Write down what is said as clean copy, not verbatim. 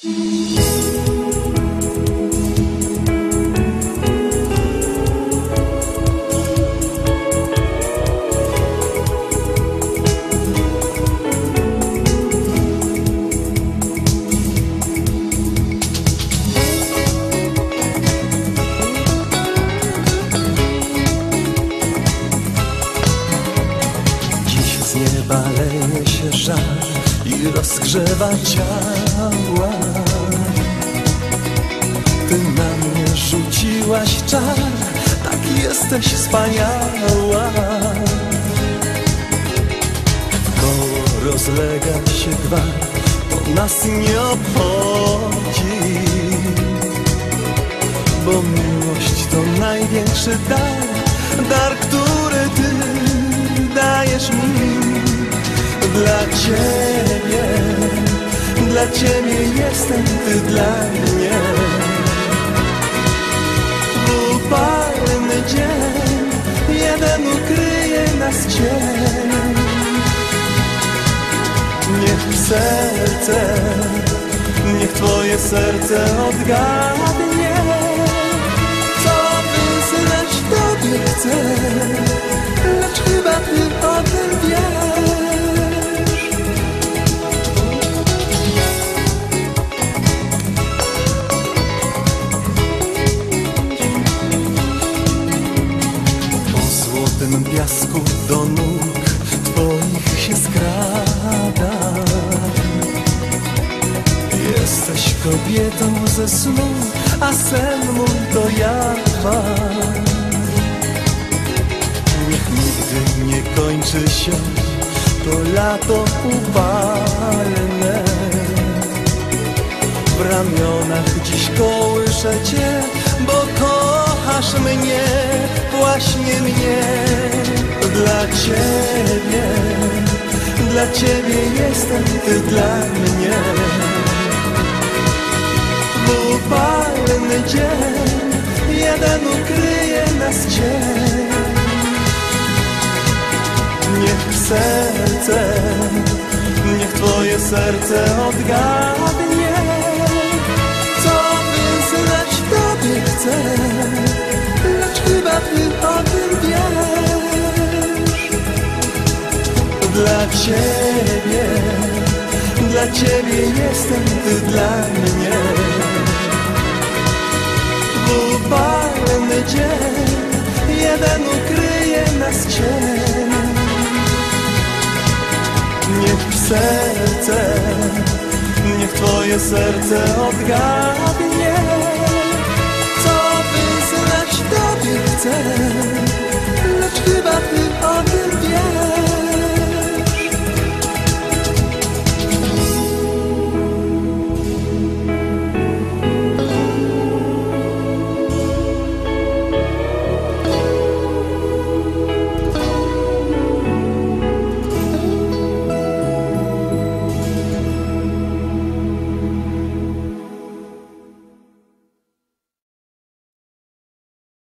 Z nieba leje się żar i rozgrzewa ciała. Ty na mnie rzuciłaś czar, tak jesteś wspaniała. Wkoło rozlega się gwar, to nas nie obchodzi, bo miłość to największy dar, dar, który Ty dajesz mi. Dla Ciebie jestem, Ty dla mnie. W upalny dzień jeden ukryje nas cień. Niech Twoje serce odgadnie, co wyznać Tobie chcę, lecz chyba Ty o tym wiesz. W tym piasku do nóg Twoich się skrada. Jesteś kobietą ze snu, a sen mój to jawa. Niech nigdy nie kończy się to lato upalne. W ramionach dziś kołyszę Cię, bo kochasz mnie, właśnie mnie. Dla Ciebie jestem, Ty dla mnie. W upalny dzień jeden ukryje nas cień. Niech Twoje serce odgadnie, co wyznać Tobie chcę, lecz chyba Ty o tym wiesz. Dla Ciebie jestem, Ty dla mnie. W upalny dzień jeden ukryje nas cień. Niech Twoje serce odgadnie, co wyznać Tobie chcę,